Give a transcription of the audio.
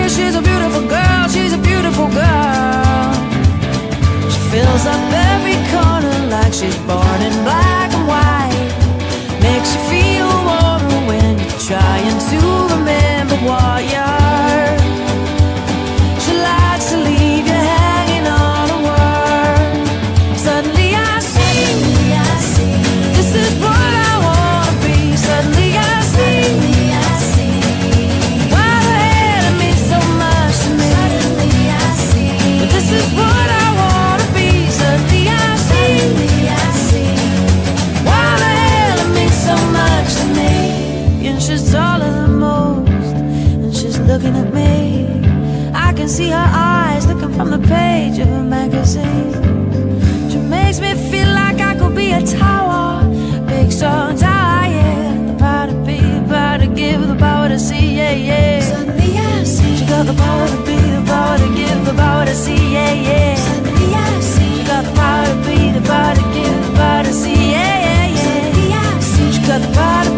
see she's a beautiful girl, she's a beautiful girl. She fills up every corner like she's born in black and white. Makes you feel warmer when you're trying to remember what you're. She likes to leave you hanging on a word. Suddenly I see, this is what I wanna be. Suddenly I see, why the hell it means so much to me. But this is what I wanna be. Suddenly I see, why the hell it means so much to me. And she's taller than most, and she's looking at me. I can see her eyes looking from the page of a magazine. She makes me feel like I could be a tower, big strong tower, yeah. The power to be, the power to give, the power to see, yeah, yeah. Suddenly I see, she got the power to be, the power to give, the power to see, yeah, yeah. Suddenly I see, she got the power to be, the power to give, the power to see, yeah, yeah, yeah. Suddenly I see, she got the power to